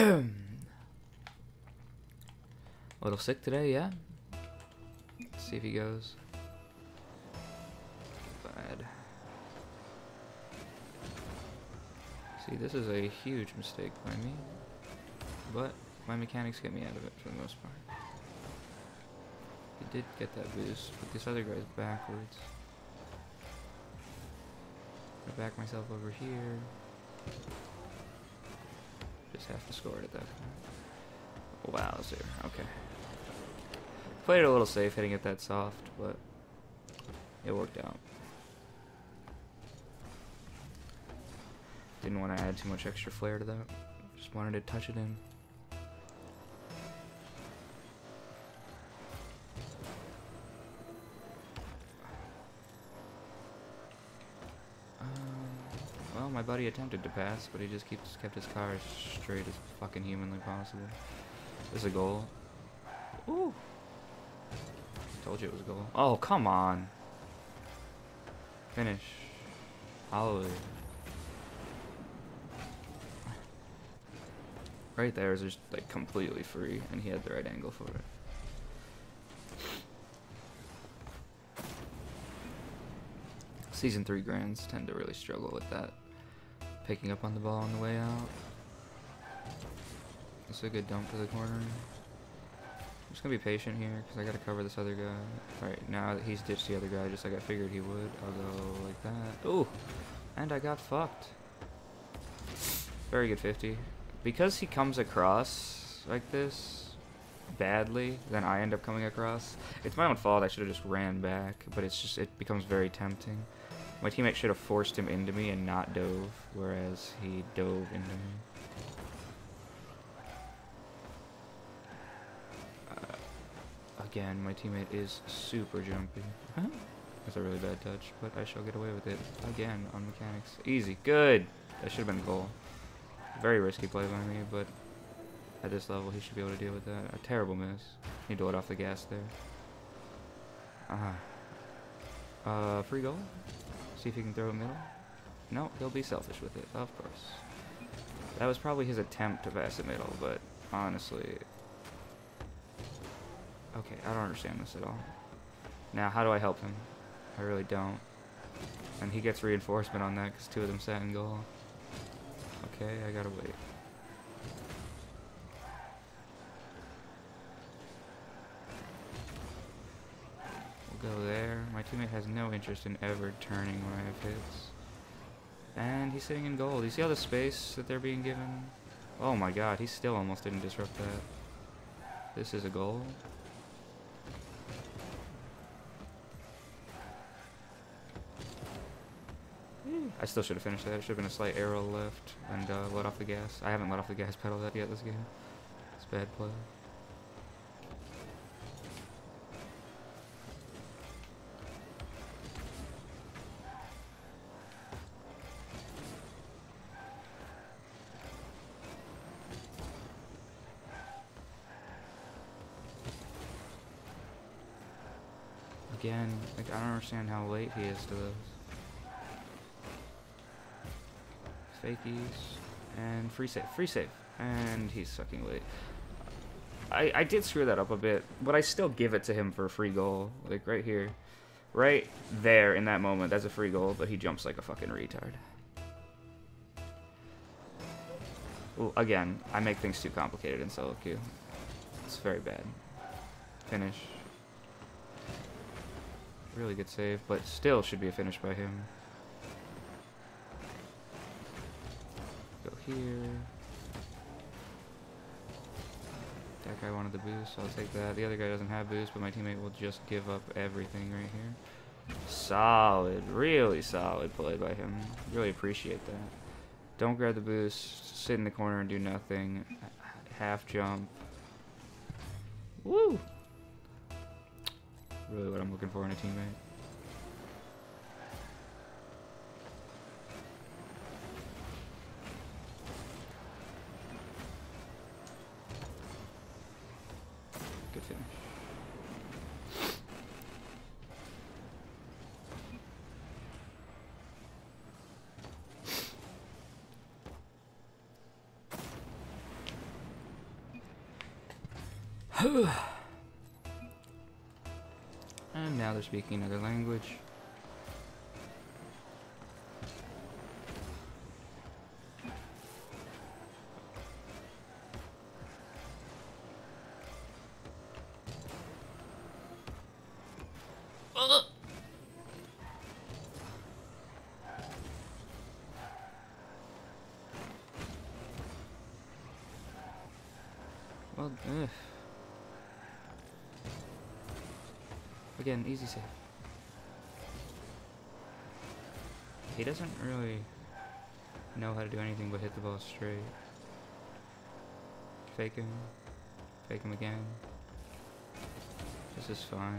A little sick today, yeah? Let's see if he goes. Bad. See, this is a huge mistake by me. But my mechanics get me out of it for the most part. He did get that boost, but this other guy's backwards. I back myself over here. Just have to score it at that point. Wowzer, okay. Played it a little safe hitting it that soft, but it worked out. Didn't want to add too much extra flair to that. Just wanted to touch it in. Well, my buddy attempted to pass, but he just kept his car as straight as fucking humanly possible. This is a goal. Ooh! Told you it was a goal. Oh, come on! Finish. Hallelujah. Right there is just like completely free, and he had the right angle for it. Season 3 grands tend to really struggle with that. Picking up on the ball on the way out. That's a good dump to the corner. I'm just gonna be patient here because I gotta cover this other guy. Alright, now that he's ditched the other guy just like I figured he would, I'll go like that. Ooh! And I got fucked. Very good 50. Because he comes across like this badly, then I end up coming across. It's my own fault, I should have just ran back, but it's just, it becomes very tempting. My teammate should have forced him into me and not dove, whereas he dove into me. Again, my teammate is super jumpy. That's a really bad touch, but I shall get away with it again on mechanics. Easy, good! That should have been a goal. Very risky play by me, but at this level he should be able to deal with that. A terrible miss. Need to let off the gas there. Free goal? See if he can throw it middle? No, he'll be selfish with it, of course. That was probably his attempt to pass it middle, but honestly... Okay, I don't understand this at all. Now, how do I help him? I really don't. And he gets reinforcement on that because 2 of them sat in goal. Okay, I gotta wait. We'll go there. My teammate has no interest in ever turning when I have hits. And he's sitting in goal. Do you see all the space that they're being given? Oh my god, he still almost didn't disrupt that. This is a goal. I still should have finished that. It should have been a slight arrow left and let off the gas. I haven't let off the gas pedal that yet this game. It's bad play. Again, like I don't understand how late he is to those. Fakies and free save, and he's sucking late. I did screw that up a bit, but I still give it to him for a free goal, like right here, right there in that moment. That's a free goal, but he jumps like a fucking retard. Well, again, I make things too complicated in solo queue. It's very bad. Finish. Really good save, but still should be a finish by him. Go here. That guy wanted the boost, so I'll take that. The other guy doesn't have boost, but my teammate will just give up everything right here. Solid, really solid play by him. Really appreciate that. Don't grab the boost, sit in the corner and do nothing. Half jump. Woo! Really what I'm looking for in a teammate. Good finish. And now they're speaking another language. Well, again, easy save. He doesn't really know how to do anything but hit the ball straight. Fake him again. This is fine.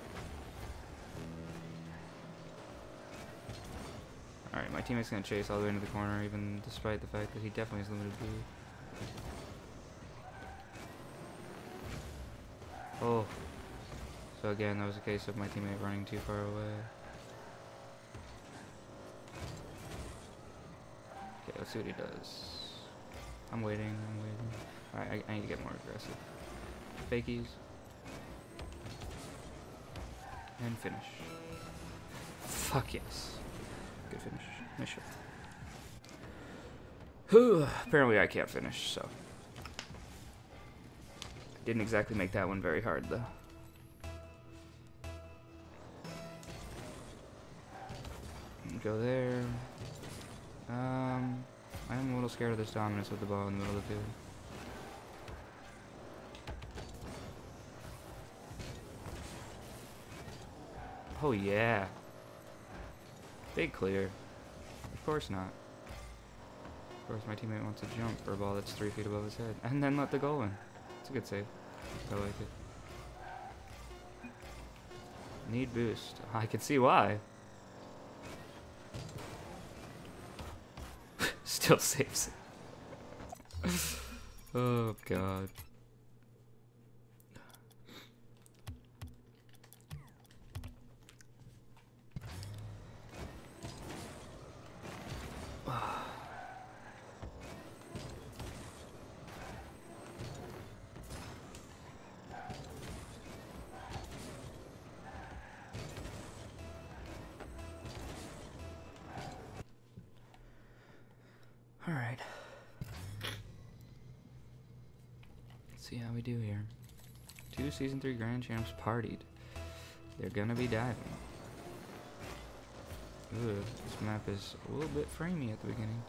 Alright, my teammate's gonna chase all the way into the corner, even despite the fact that he definitely has limited blue. Oh. So again, that was a case of my teammate running too far away. Okay, let's see what he does. I'm waiting. Alright, I need to get more aggressive. Fakies. And finish. Fuck yes. Good finish. Nice shot. Whew. Apparently I can't finish, so. Didn't exactly make that one very hard, though. Go there. I am a little scared of this dominance with the ball in the middle of the field. Oh yeah. Big clear. Of course not. Of course my teammate wants to jump for a ball that's 3 feet above his head. And then let the goal in. It's a good save. I like it. Need boost. I can see why. Still saves it. Oh god. Alright. Let's see how we do here. 2 Season 3 Grand Champs partied. They're gonna be diving. Ooh, this map is a little bit framey at the beginning.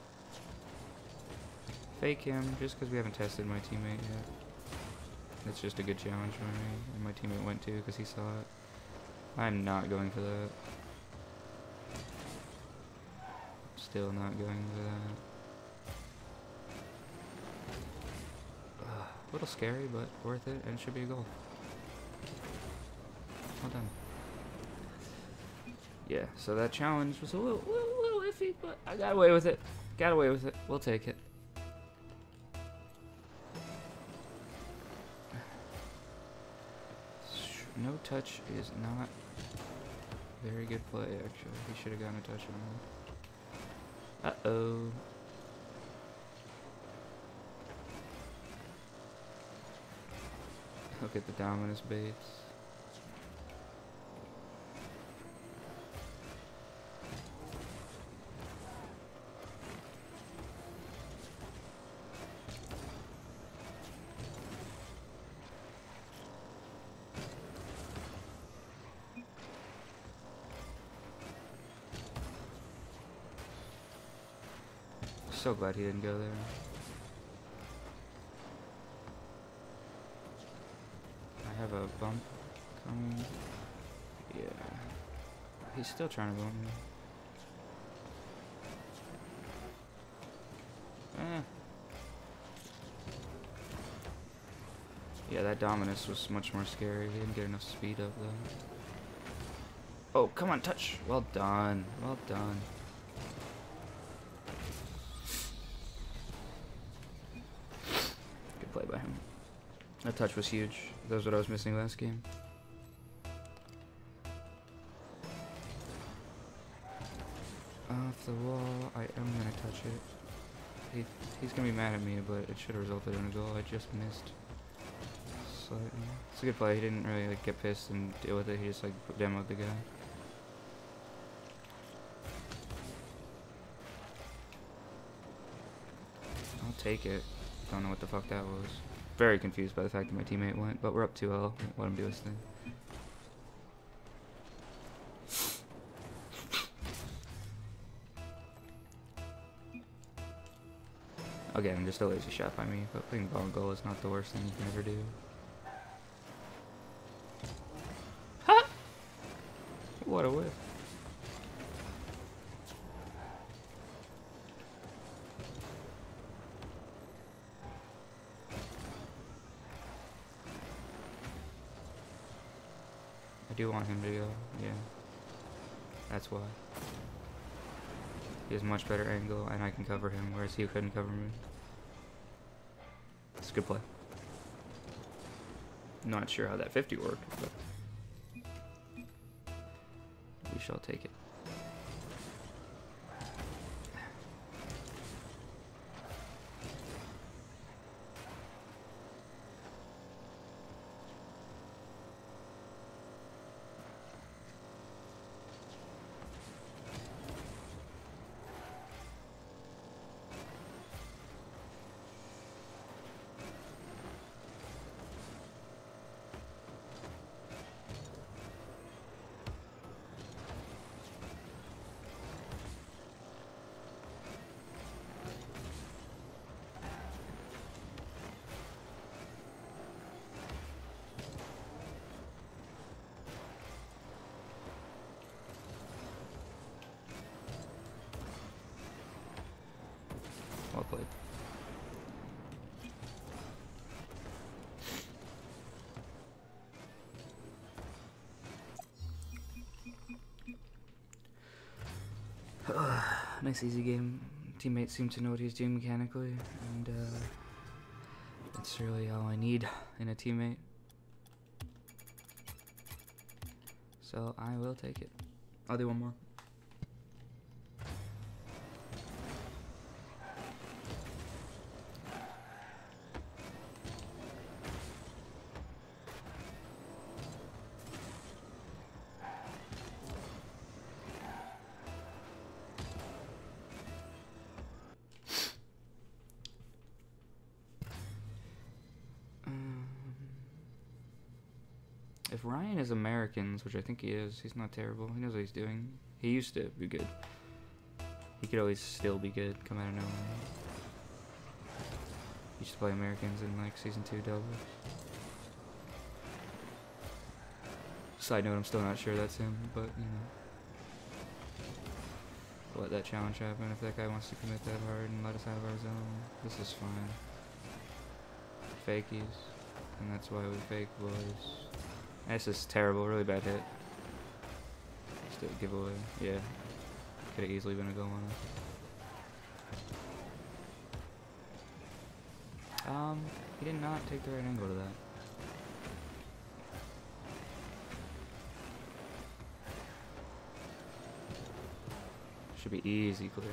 Fake him, just because we haven't tested my teammate yet. It's just a good challenge for me, and my teammate went to because he saw it. I'm not going for that. Still not going for that. A little scary, but worth it, and it should be a goal. Well done. Yeah, so that challenge was a little iffy, but I got away with it. Got away with it. We'll take it. No touch is not very good play, actually. He should have gotten a touch on that. Uh-oh. Look at the dominus baits. So glad he didn't go there. I have a bump coming. Yeah. He's still trying to bump me. Yeah, that Dominus was much more scary. He didn't get enough speed up though. Oh, come on, touch. Well done. Well done. Good play by him. That touch was huge. That was what I was missing last game. Off the wall. I am gonna touch it. He's gonna be mad at me, but it should have resulted in a goal. I just missed slightly. It's a good play. He didn't really like get pissed and deal with it. He just like demoed the guy. I'll take it. Don't know what the fuck that was. Very confused by the fact that my teammate went, but we're up 2-0. Let him do his thing. Again, just a lazy shot by me, but putting the ball in goal is not the worst thing you can ever do. Ha! What a whiff. I do want him to go, yeah. That's why. He has much better angle, and I can cover him, whereas he couldn't cover me. It's a good play. Not sure how that 50 worked, but we shall take it. Well played. Nice easy game. Teammates seem to know what he's doing mechanically, and that's really all I need in a teammate. So I will take it. I'll do one more. If Ryan is Americans, which I think he is, he's not terrible. He knows what he's doing. He used to be good. He could always still be good, come out of nowhere. He used to play Americans in like Season 2 doubles. Side note, I'm still not sure that's him, but you know. Let that challenge happen. If that guy wants to commit that hard and let us out of our zone, this is fine. Fakies. And that's why we fake, boys. This is terrible, really bad hit. Just a giveaway. Yeah. Could have easily been a goal on us. He did not take the right angle to that. Should be easy clear.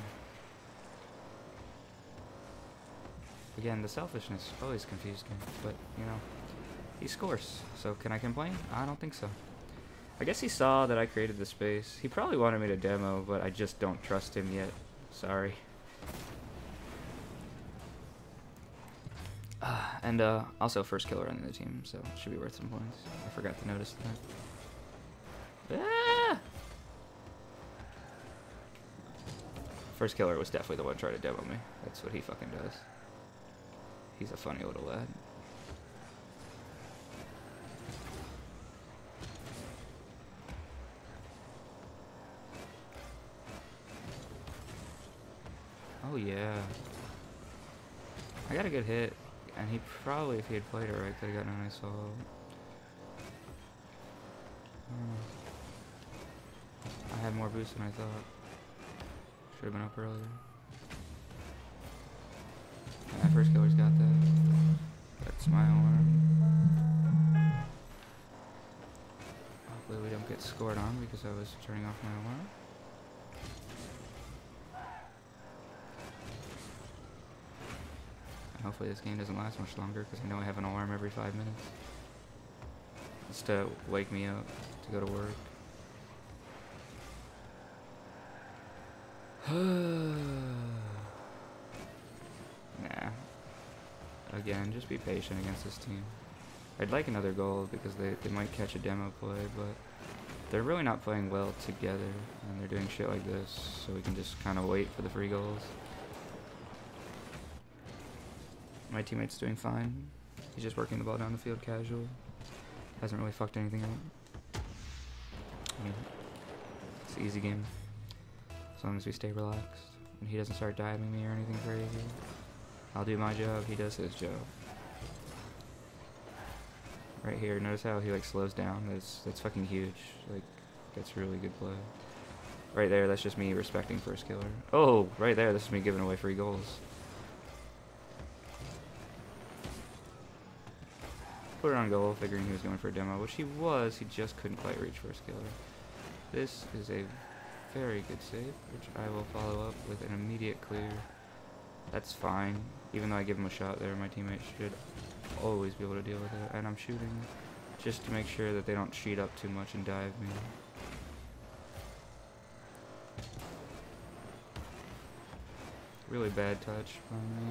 Again, the selfishness always confused me, but you know. He scores, so can I complain? I don't think so. I guess he saw that I created the space. He probably wanted me to demo, but I just don't trust him yet. Sorry. And also first killer on the team, so it should be worth some points. I forgot to notice that. Ah! First killer was definitely the one trying to demo me. That's what he fucking does. He's a funny little lad. Oh yeah. I got a good hit, and he probably, if he had played it right, could have gotten a nice solo. I had more boost than I thought. Should have been up earlier. Yeah, first killer's got that. That's my alarm. Hopefully we don't get scored on because I was turning off my alarm. Hopefully this game doesn't last much longer because I know I have an alarm every 5 minutes. Just to wake me up to go to work. Nah. Again, just be patient against this team. I'd like another goal because they might catch a demo play, but they're really not playing well together, and they're doing shit like this, so we can just kind of wait for the free goals. My teammate's doing fine. He's just working the ball down the field casual. Hasn't really fucked anything up. I mean, it's an easy game. As long as we stay relaxed and he doesn't start diving me or anything crazy. I'll do my job, he does his job. Right here, notice how he like slows down. That's fucking huge. Like, that's really good play. Right there, that's just me respecting first killer. Oh, right there, this is me giving away free goals. Put it on goal, figuring he was going for a demo, which he was. He just couldn't quite reach first killer. This is a very good save, which I will follow up with an immediate clear. That's fine. Even though I give him a shot there, my teammate should always be able to deal with it. And I'm shooting just to make sure that they don't cheat up too much and dive me. Really bad touch from me.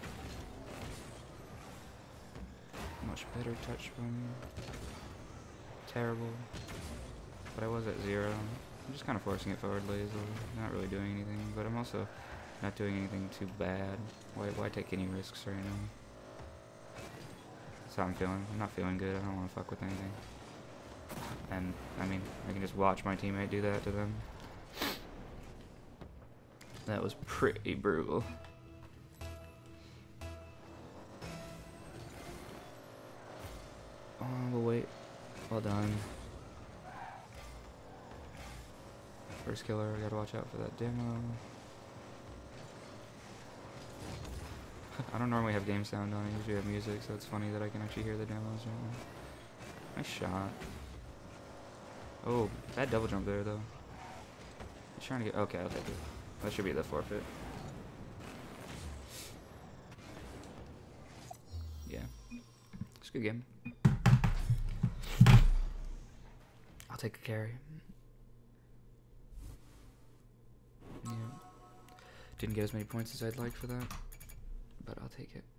Much better touch from me. Terrible. But I was at 0. I'm just kind of forcing it forward lazily. Not really doing anything, but I'm also not doing anything too bad. Why take any risks right now? That's how I'm feeling. I'm not feeling good. I don't want to fuck with anything. And, I mean, I can just watch my teammate do that to them. That was pretty brutal. Oh, we'll wait. Well done. First killer, I gotta watch out for that demo. I don't normally have game sound on, I usually have music, so it's funny that I can actually hear the demos right now. Nice shot. Oh, bad double jump there though. He's trying to get, okay, I'll take it. That should be the forfeit. Yeah. It's a good game. I'll take a carry. Yeah. Didn't get as many points as I'd like for that, but I'll take it.